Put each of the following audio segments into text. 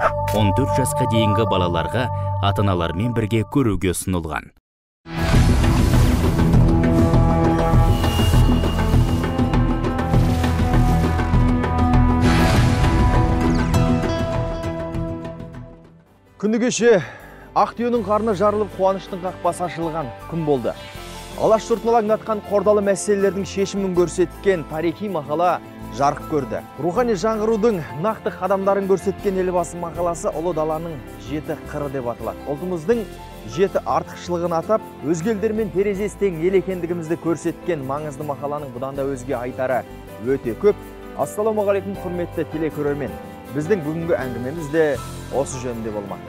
14 жасқа дейінгі балаларға ата-аналармен бірге көруге ұсынылған. Күні кеше Ақтөбенің қарны жарылып, қуаныштың қақпасы ашылған күн болды. Алаш жұртын алаңдатқан қордалы мәселелердің шешімін көрсеткен тарихи мақала жарық көрді. Рухани жаңғырудың нақты қадамдарын көрсеткен елбасы мақаласы ұлы даланың 7 қыры деп аталады. Ұлтымыздың 7 артықшылығын атап, өзге елдермен терезесі тең ел екендігімізді көрсеткен маңызды мақаланың бұдан да өзге айтары өте көп. Ассалаумағалейкум құрметті телекөрермен. Біздің бүгінгі әңгімеміз де осы жөнінде болмақ.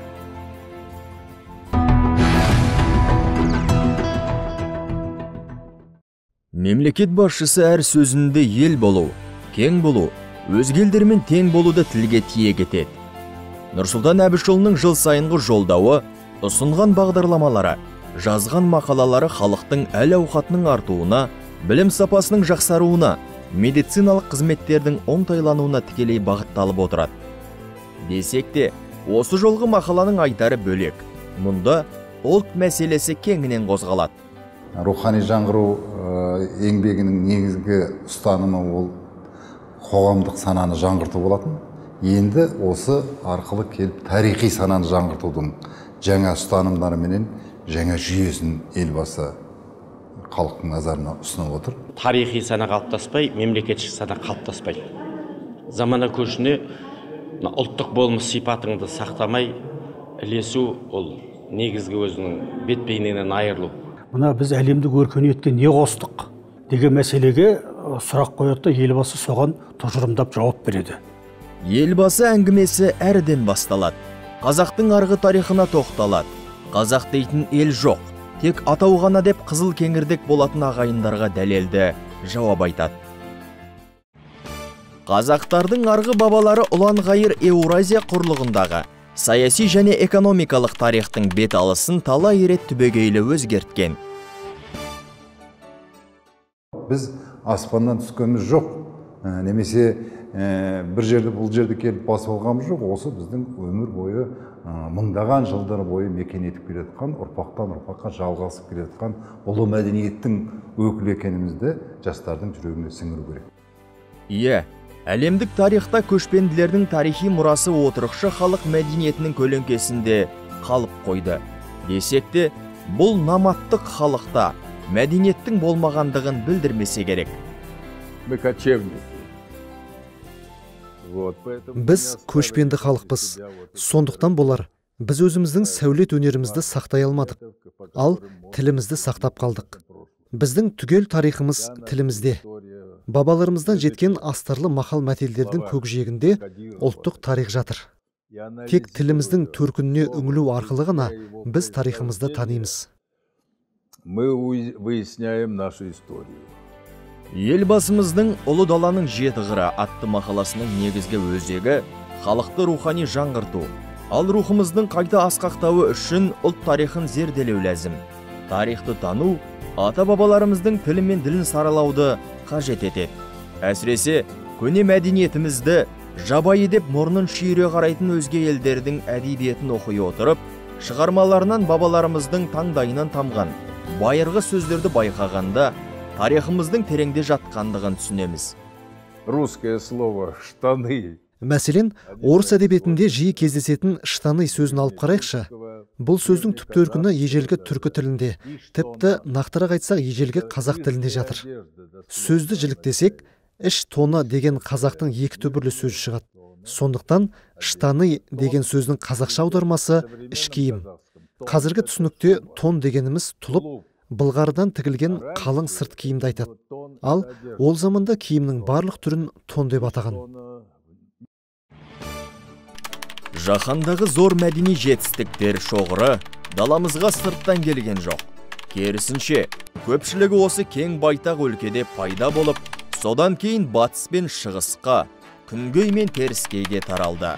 Мемлекет басшысы әр сөзінде ел болу, кең болу, өзге елдермен тең болуды тілге тиек етеді. Нұрсұлтан Әбішұлының жыл сайынғы жолдауы, ұсынған бағдарламалары, жазған мақалалары халықтың әл-ауқатының артуына, білім сапасының жақсаруына, медициналық қызметтердің оңтайлануына тікелей бағытталып отырады. Десек те, осы жолғы мақаланың айтары бөлек. Мұнда ұлт мәселесі кеңінен қозғалады. Рухани жаңғыру еңбегінің негізгі ұстанымы ол қоғамдық сананы жаңғырту болатын. Енді осы арқылы келіп тарихи сананы жаңғыртудың жаңа ұстанымдары менен жаңа жүйесін елбасы халықтың назарына ұсынып отыр. Тарихи сана қалыптаспай, мемлекетшік сана қалыптаспайды. Замана көшіне ұлттық болмыс сипатыңды сақтамай, ілесу ол негізгі өзінің бет-бейнеңнен айырылу. Мына біз әлемдік өркениетке не қостық деген мәселеге сұрақ қояды, елбасы соған тұжырымдап жауап береді. Елбасы әңгімесі әрден басталады. Қазақтың арғы тарихына тоқталады. Қазақ дейтін ел жоқ, тек атау ғана деп қызыл кеңірдек болатын ағайындарға дәлелді жауап айтады. Қазақтардың арғы бабалары ұлан-ғайыр Еуразия құрлығындағы саяси және экономикалық тарихтың бет алысын талай рет түбегейлі өзгерткен. Біз аспаннан түскеніміз жоқ, немесе бір жерді бұл жерді келіп басып алғанымыз жоқ. Осы біздің өмір бойы, мыңдаған жылдар бойы мекен етіп келе жатқан, ұрпақтан ұрпаққа жалғасып келе жатқан ұлы мәдениеттің өкілі екенімізді жастардың жүрегіне сіңіру керек. Иә, әлемдік тарихта көшпенділердің тарихи мұрасы отырықшы халық мәдениетінің көлеңкесінде қалып қойды. Десек те, бұл наматтық халықта мәдениеттің болмағандығын білдірмесе керек. Біз көшпенді халықпыз. Сондықтан болар, біз өзіміздің сәулет өнерімізді сақтай алмадық, ал тілімізді сақтап қалдық. Біздің түгел тарихымыз тілімізде. Бабаларымыздан жеткен астарлы мақал мәтелдердің көкжиегінде ұлттық тарих жатыр. Тек тіліміздің төркініне үңілу арқылы ғана біз тарихымызды танимыз. Елбасымыздың ұлы даланың 7 қыры атты мақаласының негізгі өзегі халықты рухани жаңғырту, ал рухымыздың қайта асқақтауы үшін ұлт тарихын зерделеу ләзім. Тарихты тану, ата-бабаларымыздың тілі мен ділін саралауды қажет етеді. Әсіресе көне мәдениетімізді жабайы деп мұрнын шүйіре қарайтын өзге елдердің әдебиетін оқи отырып, шығармаларынан бабаларымыздың таңдайынан тамған байырғы сөздерді байқағанда тарихымыздың тереңде жатқандығын түсінеміз. Русское слово «штаны». Мәселен, орыс әдебиетінде жиі кездесетін «штаны» сөзін алып қарайықшы. Бұл сөздің түп төркіні ежелгі түркі тілінде, тіпті нақтырақ айтсақ ежелгі қазақ тілінде жатыр. Сөзді жіліктесек, іш тоны деген қазақтың екі түбірлі сөзі шығады. Сондықтан «штаны» деген сөздің қазақша аудармасы іш киім. Қазіргі түсінікте тон дегеніміз тұлып, былғарыдан тігілген қалың сырт киімді айтады. Ал ол заманда киімнің барлық түрін тон деп атаған. Жаһандағы зор мәдени жетістіктер шоғыры даламызға сырттан келген жоқ. Керісінше, көпшілігі осы кең байтақ өлкеде пайда болып, содан кейін батыс пен шығысқа, күнгей мен теріскейге таралды.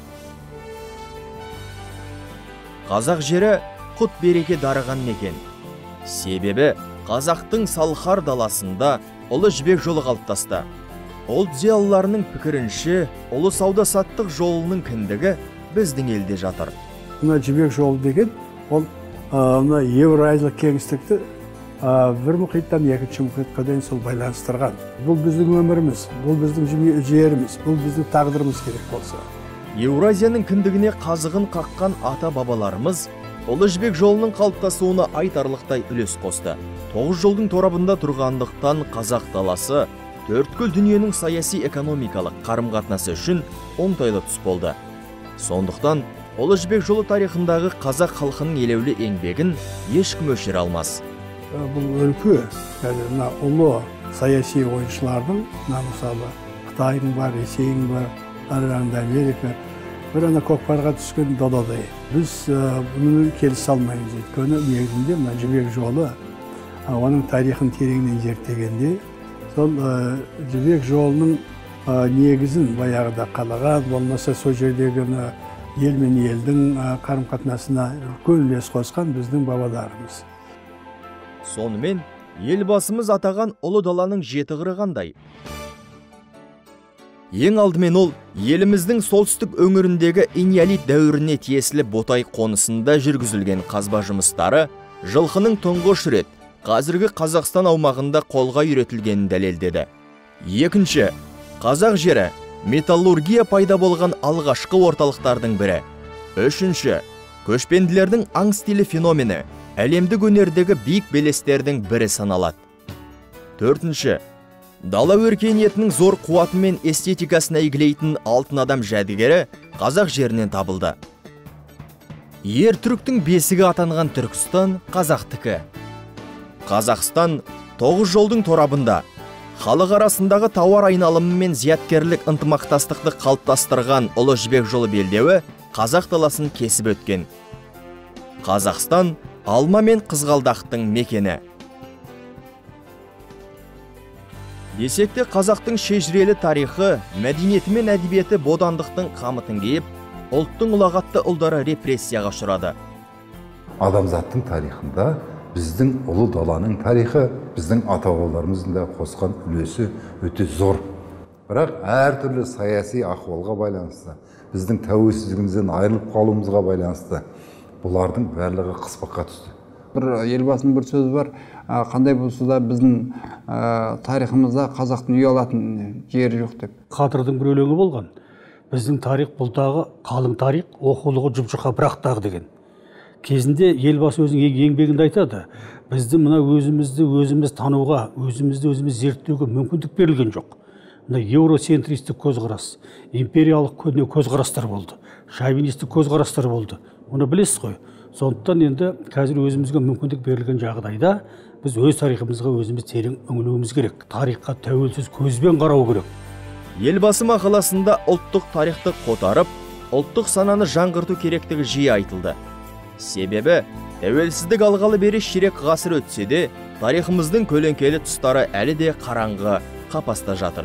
Қазақ жері құт береке дарыған мекен. Себебі қазақтың салқар даласында ұлы жібек жолы қалыптасты. Ұлт зиялыларының пікірінше, ұлы сауда-саттық жолының кіндігі біздің елде жатыр. Мына жібек жолы деген ол мына Еуразиялық кеңістікті бір мұхиттан екінші мұхитқа дейін сол байланыстырған. Бұл біздің өміріміз, бұл біздің жеріміз, бұл біздің тағдырымыз керек болса. Еуразияның кіндігіне қазығын қаққан ата бабаларымыз Ұлы жібек жолының қалыптасуына айтарлықтай үлес қосты. 9 жолдың торабында тұрғандықтан қазақ даласы төрткүл дүниенің саяси экономикалық қарым-қатынасы үшін оңтайлы тұс болды. Сондықтан Ұлы жібек жолы тарихындағы қазақ халқының елеулі еңбегін ешкім өшіре алмас. Бұл өлке, мына ұлы саяси ойыншылардың, мысалы Қытайдың бар, Ресейдің бар, арағында Америка, бір ана көкпарға түскен додадай. Біз бұны келісе алмаймыз. Өйткені негізінде мына жібек жолы, оның тарихын тереңнен зерттегенде, сол жібек жолының негізін баяғыда қалаған, болмаса сол жердегі ел мен елдің қарым-қатынасына үлкен үлес қосқан біздің бабаларымыз. Сонымен, елбасымыз атаған ұлы даланың жеті қыры қандай? Ең алдымен ол, еліміздің солтүстік өңіріндегі энеолит дәуіріне тиесілі Ботай қонысында жүргізілген қазба жұмыстары жылқының тұңғыш рет қазіргі Қазақстан аумағында қолға үйретілгенін дәлелдеді. Екінші, қазақ жері металлургия пайда болған алғашқы орталықтардың бірі. Үшінші, көшпенділердің аң стилі феномені әлемдік өнердегі биік белестердің бірі саналады. Төртінші, дала өркениетінің зор қуаты мен эстетикасын әйгілейтін алтын адам жәдігері қазақ жерінен табылды. Ер түріктің бесігі атанған Түркістан қазақтікі. Қазақстан 9 жолдың торабында халық арасындағы тауар айналымы мен зияткерлік ынтымақтастықты қалыптастырған Ұлы жібек жолы белдеуі қазақ даласын кесіп өткен. Қазақстан алма мен қызғалдақтың мекені. Десекте қазақтың шежірелі тарихы, мәдениеті мен әдебиеті бодандықтың қамытын киіп, ұлттың ұлағатты ұлдары репрессияға ұшырады. Адамзаттың тарихында біздің ұлы даланың тарихы, біздің ата-бабаларымыздың да қосқан үлесі өте зор. Бірақ әртүрлі саяси ахуалға байланысты, біздің тәуелсіздігімізден айырылып қалуымызға байланысты бұлардың барлығы қыспаққа түсті. Бір елбасының бір сөзі бар, қандай болса да біздің тарихымызда қазақтың үй алатын жері жоқ деп. Қадырдың бір өлеңі болған. Біздің тарих бұлдағы қалың тарих, оқулығы жұп-жұқа бірақтағы деген. Кезінде елбасы өзінің еңбегінде айтады, бізді мына өзіміз тануға, өзіміз зерттеуге мүмкіндік берілген жоқ. Мына еурocentристік көзқарас, империялық көзқарастар болды, шовинистік көзқарастар болды. Оны білесіз ғой. Сондықтан енді қазір өзімізге мүмкіндік берілген жағдайда біз өз тарихымызға өзіміз терең үңілуіміз керек. Тарихқа тәуелсіз көзбен қарау керек. Елбасы мақаласында ұлттық тарихты қотарып, ұлттық сананы жаңғырту керектігі жиі айтылды. Себебі, тәуелсіздік алғалы бері ширек ғасыр өтсе де, тарихымыздың көлеңкелі тұстары әлі де қараңғы қапаста жатыр.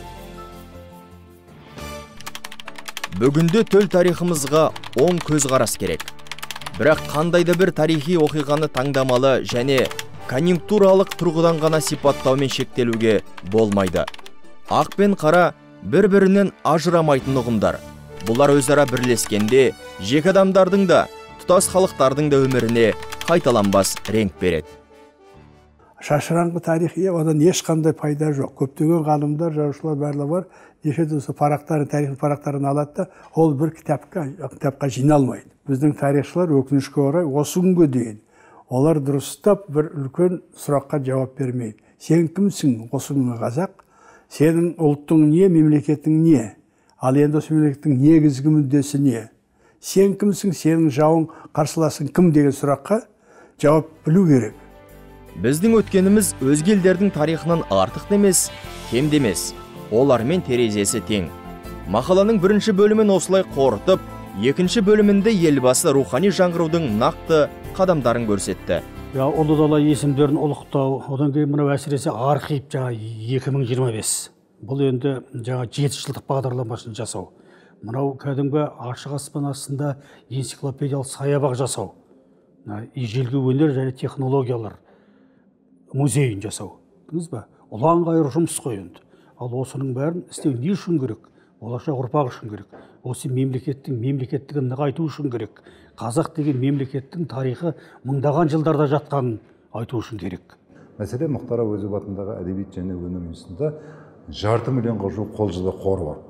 Бүгінде төл тарихымызға оң көзқарас керек. Бірақ қандайда бір тарихи оқиғаны таңдамалы және конъюнктуралық тұрғыдан ғана сипаттаумен шектелуге болмайды. Ақ пен қара бір-бірінен ажырамайтын ұғымдар. Бұлар өзара бірлескенде жеке адамдардың да, тұтас халықтардың да өміріне қайталанбас реңк береді. Шашыраңқы тарих, одан ешқандай пайда жоқ. Көптеген ғалымдар, жазушылар барлығы бар, неше түрлі парақтарын, тарих парақтарын алады да, ол бір кітапқа жиналмайды. Біздің тарихшылар өкінішке орай осы күнге дейін олар дұрыстап бір үлкен сұраққа жауап бермейді. Сен кімсің? Осы күнгі қазақ. Сенің ұлттың не, мемлекетің не? Ал енді осы мемлекеттің негізгі мүддесі не? Сен кімсің? Сенің жауың, қарсыласың кім деген сұраққа жауап білу керек. Біздің өткеніміз өзге елдердің тарихынан артық емес, кем емес. Олармен терезесі тең. Мақаланың бірінші бөлімін осылай қорытып, екінші бөлімінде елбасы рухани жаңғырудың нақты қадамдарын көрсетті. Ұлы дала есімдерін ұлықтау, одан кейін мынау әсіресе архив 2025. Бұл енді 7 жылдық бағдарламасын жасау. Мынау кәдімгі ашық аспан астында энциклопедиялық саябақ жасау. Ежелгі өнер және технологиялар музейін жасау. Білдіңіз бе? Ұлан ғайыр жұмыс қой енді. Ал осының бәрін істеу не үшін керек? болашақ ұрпақ үшін керек. Осы мемлекеттігін нығайту үшін керек. Қазақ деген мемлекеттің тарихы мыңдаған жылдарда жатқанын айту үшін керек. Мәселен, Мұхтар Әуезов атындағы әдебиет және өнер институтында 500 миллионға жуық қолжазба қоры бар.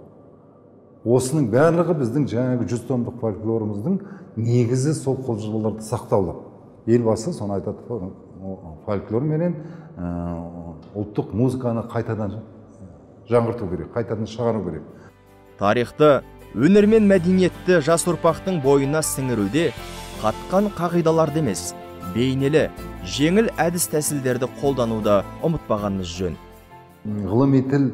Осының барлығы біздің жаңағы 100 томдық фольклорымыздың негізі сол қолжазбаларды сақтаулы. Елбасы соны айтады, фольклор менен ұлттық музыканы қайтадан жаңғырту керек, қайтадан шығару керек. Тарихты, өнер мен мәдениетті жас ұрпақтың бойына сіңіруде қатқан қағидаларды емес, бейнелі, жеңіл әдіс тәсілдерді қолдануда ұмытпағанымыз жөн. Ғылыми тіл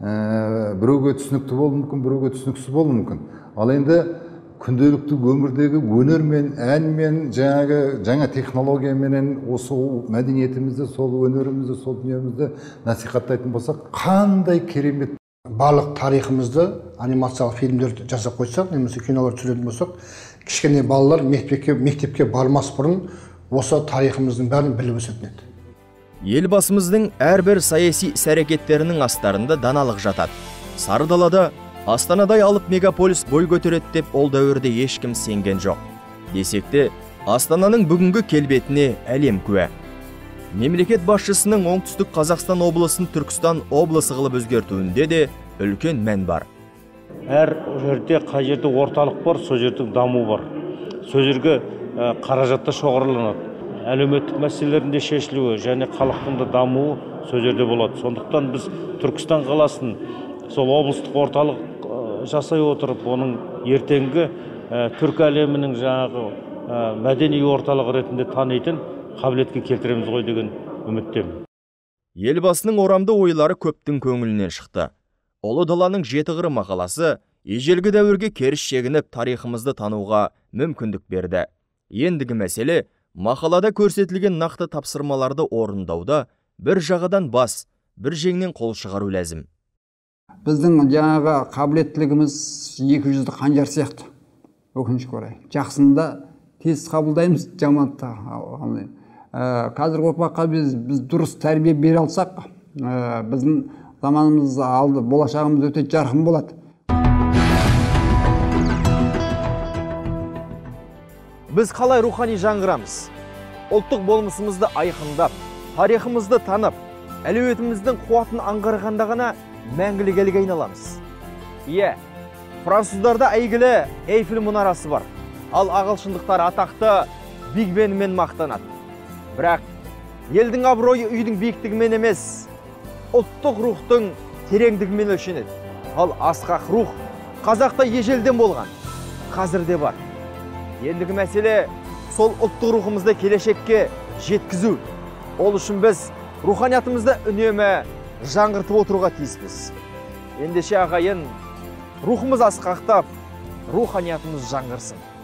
біреуге түсінікті болуы мүмкін, біреуге түсініксіз болуы мүмкін. Ал енді күнделікті өмірдегі өнер мен ән мен жаңа технология менен осы мәдениетімізді, сол өнерімізді, сол дүниемізді насихаттайтын болсақ, қандай керемет. Барлық тарихымызды анимациялық фильмдер жасап қойсақ, немесе кинолар түсіретін болсақ, кішкене балалар мектепке бармас бұрын осы тарихымыздың бәрін біліп өсетін еді. Елбасымыздың әрбір саяси іс-әрекеттерінің астарында даналық жатады. Сары далада Астанадай алып мегаполис бой көтереді деп ол дәуірде ешкім сенген жоқ. Десекте, Астананың бүгінгі келбетіне әлем куә. Мемлекет басшысының оңтүстік Қазақстан облысын Түркістан облысы қылып өзгертуінде де үлкен мән бар. Әр жерде қай жерде орталық бар, сол жерде даму бар. Сол жерге қаражатта шоғырланады. Әлеуметтік мәселелерінде шешілуі және халықтың да дамуы сол жерде болады. Сондықтан біз Түркістан қаласын сол облыстық орталық жасай отырып, оның ертеңгі түркі әлемінің жаңағы мәдени орталық ретінде танитын қабілетке келтіреміз ғой деген үміттемін. Елбасының орамды ойлары көптің көңілінен шықты. Ұлы даланың жеті қыры мақаласы ежелгі дәуірге керіс шегініп тарихымызды тануға мүмкіндік берді. Ендігі мәселе мақалада көрсетілген нақты тапсырмаларды орындауда бір жағадан бас, бір жеңнен қол шығару ләзім. Біздің жаңағы қабілеттілігіміз 200-ді қанжар сияқты. Өкінішке орай. Жақсында тез қабылдаймыз, жаманды қабылдаймыз. Қазіргі ұрпаққа біз дұрыс тәрбие бере алсақ, біздің заманымыз алды, болашағымыз өте жарқын болады. Біз қалай рухани жаңғырамыз? Ұлттық болмысымызды айқындап, тарихымызды танып, әлеуетіміздің қуатын аңғарғанда ғана мәңгілік елге айналамыз. Иә, француздарда әйгілі Эйфел мұнарасы бар. Ал ағылшындықтар атақты Биг Бенмен мақтанады. Бірақ елдің абыройы үйдің биіктігімен емес, ұлттық рухтың тереңдігімен өлшенеді. Ал асқақ рух қазақта ежелден болған, қазірде бар. Ендігі мәселе сол ұлттық рухымызды келешекке жеткізу. Ол үшін біз руханиятымызды үнемі жаңғыртып отыруға тиіспіз. Ендеше ағайын, рухымыз асқақтап, руханиятымыз жаңғырсын.